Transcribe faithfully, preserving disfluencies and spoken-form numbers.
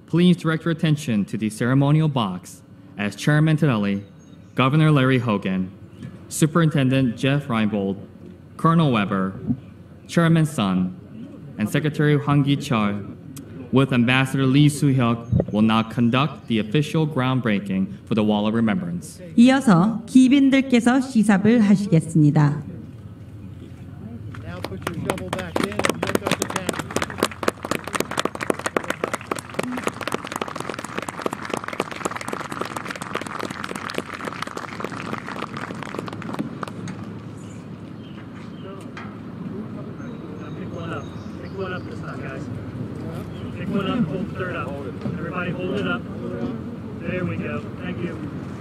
please direct your attention to the ceremonial box as Chairman Tonelli, Governor Larry Hogan, Superintendent Jeff Reinbold, Colonel Weber, Chairman Sun, and Secretary Hwang Gi-cheol, with Ambassador Lee Soo-hyuk, will now conduct the official groundbreaking for the Wall of Remembrance. 이어서 귀빈들께서 시삽을 하시겠습니다. Now put your shovel back in and pick up the tank. Pick one up. Pick one up this time, guys. Pick one up, hold the third up. Everybody hold it up. There we go. Thank you.